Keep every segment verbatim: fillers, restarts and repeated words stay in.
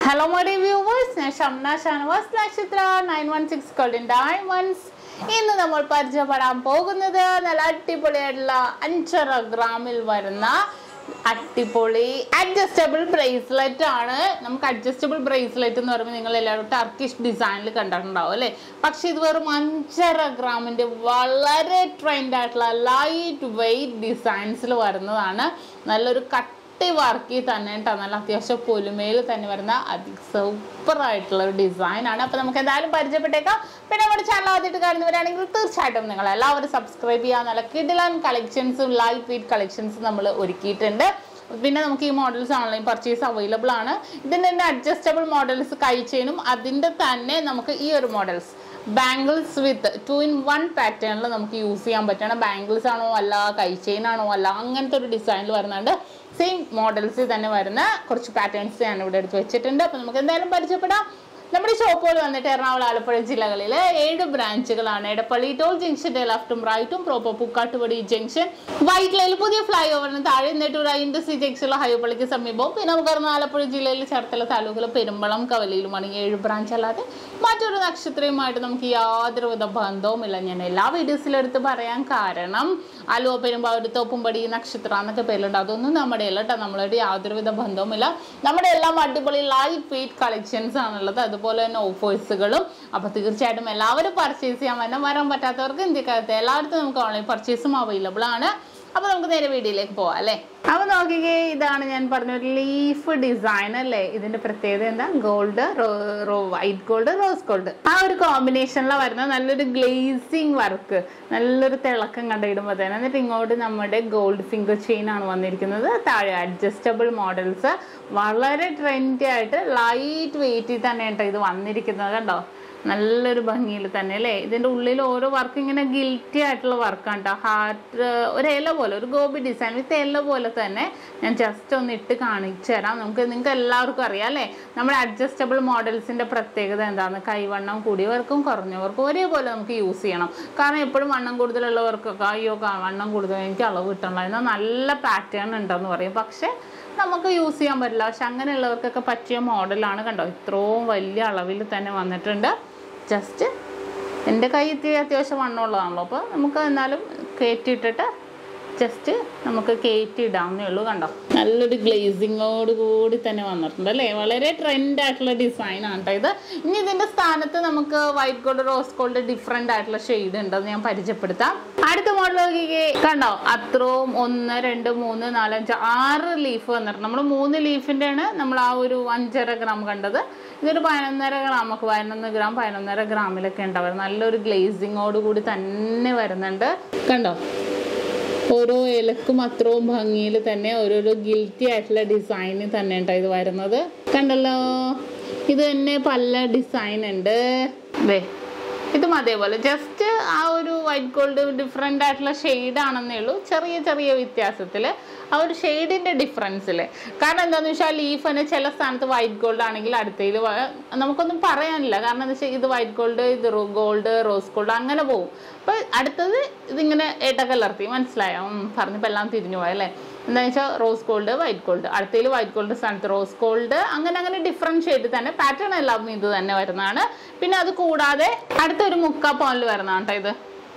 Hello my dear viewers, I am SHAMNA Shanwas Nakshathra nine one six Golden Diamonds. ഇന്ന് നമ്മൾ പരിചയപ്പെടാൻ പോകുന്നത് നല്ല അടിപൊളിയായിട്ടുള്ള അഞ്ചര ഗ്രാമിൽ വരുന്ന അടിപൊളി അഡ്ജസ്റ്റബിൾ ബ്രേസ്ലെറ്റ് ആണ്. നമുക്ക് അഡ്ജസ്റ്റബിൾ ബ്രേസ്ലെറ്റ് എന്ന് പറയുമ്പോൾ നിങ്ങൾ എല്ലാവരും ടർക്കിഷ് ഡിസൈനിൽ കണ്ടിട്ടുണ്ടാവും അല്ലേ. പക്ഷെ ഇത് വെറും അഞ്ചര ഗ്രാമിൻ്റെ വളരെ ട്രെൻഡ് ആയിട്ടുള്ള ലൈറ്റ് വെയ്റ്റ് ഡിസൈൻസിൽ വരുന്നതാണ്. നല്ലൊരു കട്ട് വർക്ക് തന്നെ കേട്ടോ, നല്ല അത്യാവശ്യം പൊലിമയിൽ തന്നെ വരുന്ന സൂപ്പറായിട്ടുള്ള ഒരു ഡിസൈനാണ്. അപ്പോൾ നമുക്ക് എന്തായാലും പരിചയപ്പെട്ടേക്കാം. പിന്നെ നമ്മുടെ ചാനൽ ആദ്യമായിട്ട് കാണുന്നവരാണെങ്കിൽ തീർച്ചയായിട്ടും നിങ്ങൾ എല്ലാവരും സബ്സ്ക്രൈബ് ചെയ്യാൻ. നല്ല കിഡിലൻ കളക്ഷൻസും ലൈറ്റ് വെയ്റ്റ് കളക്ഷൻസും നമ്മൾ ഒരുക്കിയിട്ടുണ്ട്. പിന്നെ നമുക്ക് ഈ മോഡൽസ് ഓൺലൈൻ പർച്ചേസ് അവൈലബിൾ ആണ്. ഇതിൻ്റെ തന്നെ അഡ്ജസ്റ്റബിൾ മോഡൽസ് കൈ ചെയിനും അതിൻ്റെ തന്നെ നമുക്ക് ഈ ഒരു models bangles with two in one പാറ്റേണിൽ നമുക്ക് യൂസ് ചെയ്യാൻ പറ്റണം. ബാംഗിൾസ് ആണോ അല്ല കൈ ചെയിൻ ആണോ അല്ല അങ്ങനത്തെ ഒരു ഡിസൈനിൽ വരുന്നുണ്ട്. സെയിം മോഡൽസിൽ തന്നെ വരുന്ന കുറച്ച് പാറ്റേൺസ് ഞാൻ ഇവിടെ എടുത്ത് വെച്ചിട്ടുണ്ട്. അപ്പോൾ നമുക്ക് എന്തായാലും പരിചയപ്പെടാം. നമ്മുടെ ഷോപ്പുകൾ വന്നിട്ട് എറണാകുളം ആലപ്പുഴ ജില്ലകളിൽ ഏഴ് ബ്രാഞ്ചുകളാണ്. എടപ്പള്ളി ടോൾ ജംഗ്ഷൻ്റെ ലെഫ്റ്റും റൈറ്റും പ്രോപ്പർ പൂക്കാട്ടുപടി ജംഗ്ഷൻ, വൈറ്റ്ലയിൽ പുതിയ ഫ്ലൈ ഓവറിന് താഴെ നെട്ടൂർ ഇൻഡസ്ട്രി ജംഗ്ഷനിലെ ഹൈവേപ്പള്ളിക്ക് സമീപവും. പിന്നെ നമുക്ക് ആലപ്പുഴ ജില്ലയിൽ ചേർത്തല താലൂക്കിലെ പെരുമ്പളം കവലയിലുമാണ് ഈ ഏഴ് ബ്രാഞ്ച്. അല്ലാതെ മറ്റൊരു നക്ഷത്രയുമായിട്ട് നമുക്ക് യാതൊരുവിധ ബന്ധവുമില്ല. ഞാൻ എല്ലാ വീഡിയോസിലും എടുത്ത് പറയാൻ കാരണം ആലുവ പെരുമ്പാവൂർ തോപ്പുംപടി നക്ഷത്ര എന്നൊക്കെ പേരുണ്ട്. അതൊന്നും നമ്മുടെ അല്ല കേട്ടോ, നമ്മളുടെ യാതൊരുവിധ ബന്ധവുമില്ല. നമ്മുടെ എല്ലാം അടിപൊളി ലൈറ്റ് വെയ്റ്റ് കളക്ഷൻസ് ആണുള്ളത്, അതുപോലെ തന്നെ ഓഫേഴ്സുകളും. അപ്പോൾ തീർച്ചയായിട്ടും എല്ലാവരും പർച്ചേസ് ചെയ്യാൻ വരണം. വരാൻ പറ്റാത്തവർക്ക് ഇന്ത്യക്കാലത്ത് എല്ലായിടത്തും നമുക്ക് ഓൺലൈൻ പർച്ചേസും അവൈലബിൾ ആണ്. അപ്പോൾ നമുക്ക് നേരെ വീഡിയോയിലേക്ക് പോവാം അല്ലേ. അപ്പോൾ നോക്കിക്കേ, ഇതാണ് ഞാൻ പറഞ്ഞൊരു ലീഫ് ഡിസൈൻ അല്ലേ. ഇതിന്റെ പ്രത്യേകത എന്താ? Gold, white gold, rose gold ആ ഒരു കോമ്പിനേഷനിലാണ് വരുന്ന നല്ലൊരു ഗ്ലേസിങ് വർക്ക്, നല്ലൊരു തിളക്കം കണ്ടിടുമ്പോൾ തന്നെ. എന്നിട്ട് ഇങ്ങോട്ട് നമ്മുടെ ഗോൾഡ് ഫിംഗർ ചെയിൻ ആണ് വന്നിരിക്കുന്നത്. താഴെ അഡ്ജസ്റ്റബിൾ മോഡൽസ് വളരെ ട്രെൻഡി ആയിട്ട് ലൈറ്റ് വെയിറ്റിൽ തന്നെ കേട്ടോ ഇത് വന്നിരിക്കുന്നത്. കണ്ടോ, നല്ലൊരു ഭംഗിയിൽ തന്നെ അല്ലേ. ഇതിൻ്റെ ഉള്ളിൽ ഓരോ വർക്ക് ഇങ്ങനെ ഗിൽറ്റി ആയിട്ടുള്ള വർക്കാണ് കേട്ടോ. ഹാർട്ട് ഒരു ഇല പോലെ, ഒരു ഗോപി ഡിസൈൻ വിത്ത് ഇല പോലെ തന്നെ. ഞാൻ ജസ്റ്റ് ഒന്ന് ഇട്ട് കാണിച്ചു തരാം. നമുക്ക് നിങ്ങൾക്ക് എല്ലാവർക്കും അറിയാം അല്ലേ, നമ്മുടെ അഡ്ജസ്റ്റബിൾ മോഡൽസിൻ്റെ പ്രത്യേകത എന്താണ്? കൈവണ്ണം കൂടിയവർക്കും കുറഞ്ഞവർക്കും ഒരേപോലെ നമുക്ക് യൂസ് ചെയ്യണം. കാരണം എപ്പോഴും വണ്ണം കൂടുതലുള്ളവർക്കൊക്കെ അയ്യോ വണ്ണം കൂടുതൽ എനിക്ക് അളവ് കിട്ടണല്ലോ എന്നാൽ നല്ല പാറ്റേൺ ഉണ്ടെന്ന് പറയും. പക്ഷേ നമുക്ക് യൂസ് ചെയ്യാൻ പറ്റില്ല. പക്ഷെ അങ്ങനെയുള്ളവർക്കൊക്കെ പറ്റിയ മോഡലാണ്. കണ്ടോ, ഇത്രയും വലിയ അളവിൽ തന്നെ വന്നിട്ടുണ്ട്. ജസ്റ്റ് എൻ്റെ കൈ ഇത്തിരി അത്യാവശ്യം വണ്ണമുള്ളതാണല്ലോ, അപ്പോൾ നമുക്ക് എന്നാലും കയറ്റിയിട്ടിട്ട് ജസ്റ്റ് നമുക്ക് കയറ്റി ഇടാവുന്നേ ഉള്ളൂ. കണ്ടോ, നല്ലൊരു ഗ്ലേസിങ്ങോട് കൂടി തന്നെ വന്നിട്ടുണ്ട് അല്ലേ. വളരെ ട്രെൻഡ് ആയിട്ടുള്ള ഡിസൈനാണ് കേട്ടോ ഇത്. ഇനി ഇതിൻ്റെ സ്ഥാനത്ത് നമുക്ക് white gold, rose gold different ആയിട്ടുള്ള ഷെയ്ഡ് ഉണ്ടെന്ന് ഞാൻ പരിചയപ്പെടുത്താം. അടുത്ത മോഡൽ നോക്കിക്കേ, കണ്ടോ അത്രയും ഒന്ന് രണ്ട് മൂന്ന് നാല് അഞ്ച് ആറ് ലീഫ് വന്നിട്ടുണ്ട്. നമ്മൾ മൂന്ന് ലീഫിൻ്റെ ആണ് നമ്മൾ ആ ഒരു അഞ്ചര ഗ്രാം കണ്ടത്. ഇതൊരു പതിനൊന്നര ഗ്രാമൊക്കെ പതിനൊന്ന് ഗ്രാം പതിനൊന്നര ഗ്രാമിലൊക്കെ ഉണ്ടാവും. നല്ലൊരു ഗ്ലേസിങ്ങോട് കൂടി തന്നെ വരുന്നുണ്ട്. കണ്ടോ, ഓരോ ഇലക്കും അത്രയും ഭംഗിയിൽ തന്നെ ഓരോരോ ഗിൽറ്റി ആയിട്ടുള്ള ഡിസൈനിൽ തന്നെ ഉണ്ടോ ഇത് വരുന്നത്. കണ്ടല്ലോ, ഇത് തന്നെ പല ഡിസൈൻ ഉണ്ട്. അതെ, ഇതും അതേപോലെ ജസ്റ്റ് ആ ഒരു വൈറ്റ് ഗോൾഡ് ഡിഫറെൻ്റ് ആയിട്ടുള്ള ഷെയ്ഡാണെന്നേ ഉള്ളൂ, ചെറിയ ചെറിയ വ്യത്യാസത്തിൽ ആ ഒരു ഷെയ്ഡിൻ്റെ ഡിഫറൻസിൽ. കാരണം എന്താണെന്ന് വെച്ചാൽ ലീഫ് തന്നെ ചില സ്ഥാനത്ത് വൈറ്റ് ഗോൾഡ് ആണെങ്കിൽ അടുത്തതിൽ നമുക്കൊന്നും പറയാനില്ല. കാരണം എന്താ വെച്ചാൽ ഇത് വൈറ്റ് ഗോൾഡ്, ഇത് ഗോൾഡ്, റോസ് ഗോൾഡ് അങ്ങനെ പോകും. അപ്പോൾ അടുത്തത് ഇതിങ്ങനെ ഇടകലർത്തി, മനസ്സിലായോ? പറഞ്ഞപ്പോൾ എല്ലാം തിരിഞ്ഞു പോയല്ലേ. എന്താണെന്ന് വെച്ചാൽ റോസ് ഗോൾഡ്, വൈറ്റ് ഗോൾഡ്, അടുത്തതിൽ വൈറ്റ് ഗോൾഡ് സ്ഥാനത്ത് റോസ് ഗോൾഡ്, അങ്ങനെ അങ്ങനെ ഡിഫറെൻറ്റ് ഷെയ്ഡ് തന്നെ. പാറ്റേൺ എല്ലാം ഇത് തന്നെ വരുന്നതാണ്. പിന്നെ അത് കൂടാതെ അടുത്തൊരു മുക്കാ പവനിൽ വരുന്നതാണ് കേട്ടോ ഇത്.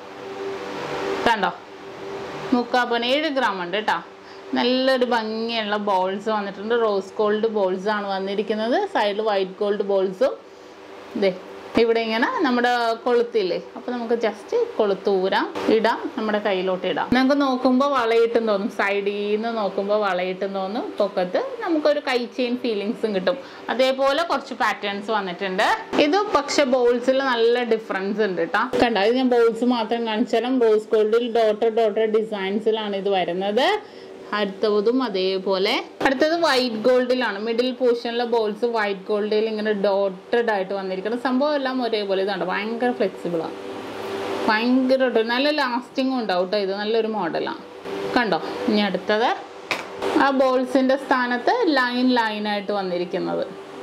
കണ്ടോ, മുക്കാ പവൻ ഏഴ് ഗ്രാം ഉണ്ട് കേട്ടോ. നല്ലൊരു ഭംഗിയുള്ള ബോൾസ് വന്നിട്ടുണ്ട്. റോസ് ഗോൾഡ് ബോൾസ് ആണ് വന്നിരിക്കുന്നത്. സൈഡിൽ വൈറ്റ് ഗോൾഡ് ബോൾസും ഇതേ ഇവിടെ ഇങ്ങനെ നമ്മുടെ കൊളുത്തില്ലേ, അപ്പോൾ നമുക്ക് ജസ്റ്റ് കൊളുത്തൂരാം, ഇടാം, നമ്മുടെ കയ്യിലോട്ട് ഇടാം. നമുക്ക് നോക്കുമ്പോൾ വളയിട്ടും തോന്നും, സൈഡിൽ നിന്ന് നോക്കുമ്പോൾ വളയിട്ടും തോന്നും, പൊക്കത്ത് നമുക്കൊരു കൈ ചെയിൻ ഫീലിങ്സും കിട്ടും. അതേപോലെ കുറച്ച് പാറ്റേൺസ് വന്നിട്ടുണ്ട്. ഇത് പക്ഷെ ബോൾസിൽ നല്ല ഡിഫറൻസ് ഉണ്ട് കേട്ടോ. കണ്ടോ, ഇത് ഞാൻ ബോൾസ് മാത്രം കാണിച്ചാലും റോസ് ഗോൾഡിൽ ഡോട്ടർ ഡോട്ടർ ഡിസൈൻസിലാണ് ഇത് വരുന്നത്. അടുത്തതും അതേപോലെ. അടുത്തത് വൈറ്റ് ഗോൾഡിലാണ്. മിഡിൽ പോർഷനിലെ ബോൾസ് വൈറ്റ് ഗോൾഡിൽ ഇങ്ങനെ ഡോട്ടഡ് ആയിട്ട് വന്നിരിക്കുന്നത്. സംഭവം എല്ലാം ഒരേപോലെ ഇതാണ്. ഭയങ്കര ഫ്ലെക്സിബിളാണ്, ഭയങ്കര നല്ല ലാസ്റ്റിങ്ങും ഉണ്ടാവും കേട്ടോ. ഇത് നല്ലൊരു മോഡലാണ്. കണ്ടോ, ഇനി അടുത്തത് ആ ബോൾസിൻ്റെ സ്ഥാനത്ത് ലൈൻ ലൈനായിട്ട് വന്നിരിക്കുന്നത്.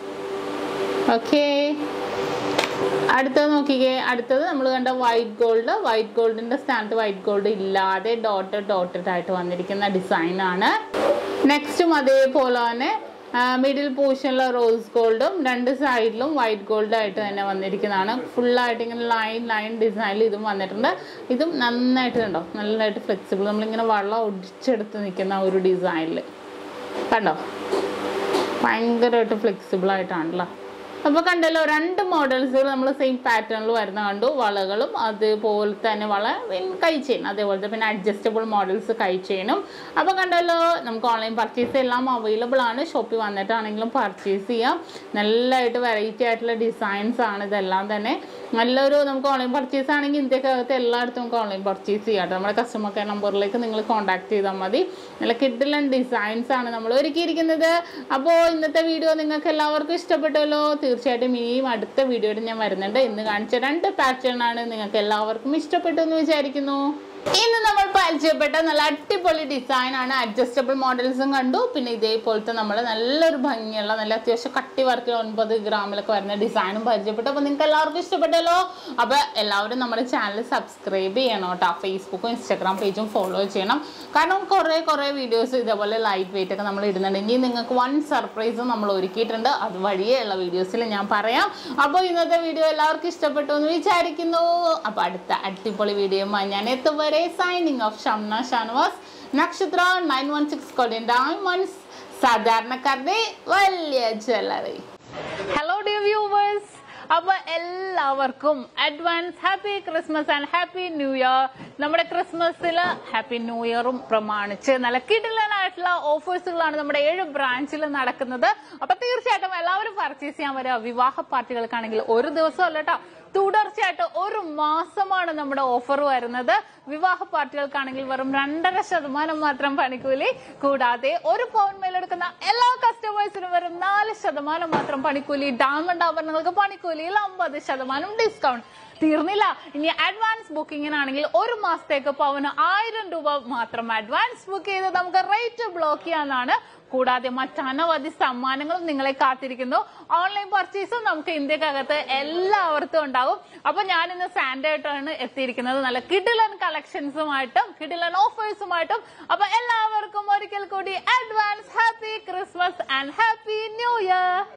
ഓക്കേ, അടുത്തത് നോക്കിക്കേ, അടുത്തത് നമ്മൾ കണ്ട വൈറ്റ് ഗോൾഡ്. വൈറ്റ് ഗോൾഡിൻ്റെ സ്ഥാനത്ത് വൈറ്റ് ഗോൾഡ് ഇല്ലാതെ ഡോട്ടഡ് ഡോട്ടഡ് ആയിട്ട് വന്നിരിക്കുന്ന ഡിസൈനാണ്. നെക്സ്റ്റും അതേപോലെ തന്നെ മിഡിൽ പോർഷനിലെ റോസ് ഗോൾഡും രണ്ട് സൈഡിലും വൈറ്റ് ഗോൾഡ് ആയിട്ട് തന്നെ വന്നിരിക്കുന്നതാണ്. ഫുള്ളായിട്ട് ഇങ്ങനെ ലൈൻ ലൈൻ ഡിസൈനിൽ ഇതും വന്നിട്ടുണ്ട്. ഇതും നന്നായിട്ട് കണ്ടോ, നല്ലതായിട്ട് ഫ്ലെക്സിബിൾ, നമ്മളിങ്ങനെ വെള്ളം ഒടിച്ചെടുത്ത് നിൽക്കുന്ന ഒരു ഡിസൈനിൽ കണ്ടോ, ഭയങ്കരമായിട്ട് ഫ്ലെക്സിബിൾ ആയിട്ടാണല്ലോ. അപ്പോൾ കണ്ടല്ലോ, രണ്ട് മോഡൽസുകൾ നമ്മൾ സെയിം പാറ്റേണിൽ വരുന്ന കണ്ടു. വളകളും അതുപോലെ തന്നെ വള കൈ ചെയിൻ, അതേപോലത്തെ പിന്നെ അഡ്ജസ്റ്റബിൾ മോഡൽസ് കൈ ചെയിനും. അപ്പോൾ കണ്ടല്ലോ, നമുക്ക് ഓൺലൈൻ പർച്ചേസ് എല്ലാം അവൈലബിൾ ആണ്. ഷോപ്പിൽ വന്നിട്ടാണെങ്കിലും പർച്ചേസ് ചെയ്യാം. നല്ലതായിട്ട് വെറൈറ്റി ആയിട്ടുള്ള ഡിസൈൻസ് ആണ് ഇതെല്ലാം തന്നെ. നല്ലൊരു നമുക്ക് ഓൺലൈൻ പർച്ചേസ് ആണെങ്കിൽ ഇന്ത്യക്കകത്ത് എല്ലായിടത്തും നമുക്ക് ഓൺലൈൻ പർച്ചേസ് ചെയ്യാം. നമ്മുടെ കസ്റ്റമർ കെയർ നമ്പറിലേക്ക് നിങ്ങൾ കോൺടാക്ട് ചെയ്താൽ മതി. നല്ല കിഡിലൻ ഡിസൈൻസ് ആണ് നമ്മൾ ഒരുക്കിയിരിക്കുന്നത്. അപ്പോൾ ഇന്നത്തെ വീഡിയോ നിങ്ങൾക്ക് എല്ലാവർക്കും ഇഷ്ടപ്പെട്ടല്ലോ. തീർച്ചയായിട്ടും ഇനിയും അടുത്ത വീഡിയോയിൽ ഞാൻ വരുന്നുണ്ട്. ഇന്ന് കാണിച്ച രണ്ട് പാറ്റേൺ ആണ് നിങ്ങൾക്ക് എല്ലാവർക്കും ഇഷ്ടപ്പെട്ടു എന്ന് വിചാരിക്കുന്നു. ഇന്ന് നമ്മൾ പരിചയപ്പെട്ട നല്ല അടിപൊളി ഡിസൈൻ ആണ്. അഡ്ജസ്റ്റബിൾ മോഡൽസും കണ്ടു. പിന്നെ ഇതേപോലത്തെ നമ്മൾ നല്ലൊരു ഭംഗിയുള്ള നല്ല അത്യാവശ്യം കട്ടി വർക്കിൽ ഒൻപത് ഗ്രാമിലൊക്കെ വരുന്ന ഡിസൈനും പരിചയപ്പെട്ടു. അപ്പോൾ നിങ്ങൾക്ക് എല്ലാവർക്കും ഇഷ്ടപ്പെട്ടല്ലോ. അപ്പോൾ എല്ലാവരും നമ്മുടെ ചാനൽ സബ്സ്ക്രൈബ് ചെയ്യണം കേട്ടോ. ഫേസ്ബുക്കും ഇൻസ്റ്റാഗ്രാം പേജും ഫോളോ ചെയ്യണം. കാരണം കുറേ കുറേ വീഡിയോസ് ഇതേപോലെ ലൈറ്റ് വെയിറ്റ് ഒക്കെ നമ്മൾ ഇടുന്നുണ്ട്. ഇനി നിങ്ങൾക്ക് വൺ സർപ്രൈസും നമ്മൾ ഒരുക്കിയിട്ടുണ്ട്. അത് വഴിയുള്ള വീഡിയോസിൽ ഞാൻ പറയാം. അപ്പോൾ ഇന്നത്തെ വീഡിയോ എല്ലാവർക്കും ഇഷ്ടപ്പെട്ടു എന്ന് വിചാരിക്കുന്നു. അപ്പോൾ അടുത്ത അടിപൊളി വീഡിയോയുമായി ഞാൻ എത്തും. Signing off, Shamna Shanwas, Nakshatra nine one six Golden Diamonds, സാധാരണക്കാരുടെ വലിയ ജ്വല്ലറി. ഹലോ ഡിയർ വ്യൂവേഴ്സ്, അപ്പോൾ എല്ലാവർക്കും advance happy Christmas and happy new year. നമ്മുടെ ക്രിസ്മസിൽ ഹാപ്പി ന്യൂ ഇയറും പ്രമാണിച്ച് നല്ല കിടിലനായിട്ടുള്ള ഓഫേഴ്സുകളാണ് നമ്മുടെ ഏഴ് ബ്രാഞ്ചിൽ നടക്കുന്നത്. അപ്പൊ തീർച്ചയായിട്ടും എല്ലാവരും പർച്ചേസ് ചെയ്യാൻ വരിക. വിവാഹ പാർട്ടികൾക്കാണെങ്കിൽ ഒരു ദിവസം അല്ല കേട്ടോ, തുടർച്ചയായിട്ട് ഒരു മാസമാണ് നമ്മുടെ ഓഫർ വരുന്നത്. വിവാഹ പാർട്ടികൾക്കാണെങ്കിൽ വെറും രണ്ടര ശതമാനം മാത്രം പണിക്കൂലി, കൂടാതെ ഒരു പൗൺ മേലെടുക്കുന്ന എല്ലാ കസ്റ്റമേഴ്സിനും വെറും നാല് ശതമാനം മാത്രം പണിക്കൂലി. ഡയമണ്ട് ആഭരണങ്ങൾക്ക് പണിക്കൂലിയിൽ അമ്പത് ശതമാനം ഡിസ്കൗണ്ട്. തീർന്നില്ല, ഇനി അഡ്വാൻസ് ബുക്കിങ്ങിനാണെങ്കിൽ ഒരു മാസത്തേക്ക് പവന് ആയിരം രൂപ മാത്രം അഡ്വാൻസ് ബുക്ക് ചെയ്ത് നമുക്ക് റേറ്റ് ബ്ലോക്ക് ചെയ്യാനാണ്. കൂടാതെ മറ്റനവധി സമ്മാനങ്ങളും നിങ്ങളെ കാത്തിരിക്കുന്നു. ഓൺലൈൻ പർച്ചേസും നമുക്ക് ഇന്ത്യക്കകത്ത് എല്ലാവർക്കും ഉണ്ടാകും. അപ്പൊ ഞാൻ ഇന്ന് സാൻഡേ ആയിട്ടാണ് എത്തിയിരിക്കുന്നത്, നല്ല കിഡിലൻ കളക്ഷൻസുമായിട്ടും കിഡിലൻ ഓഫേഴ്സുമായിട്ടും. അപ്പൊ എല്ലാവർക്കും ഒരിക്കൽ കൂടി advance happy Christmas and happy new year.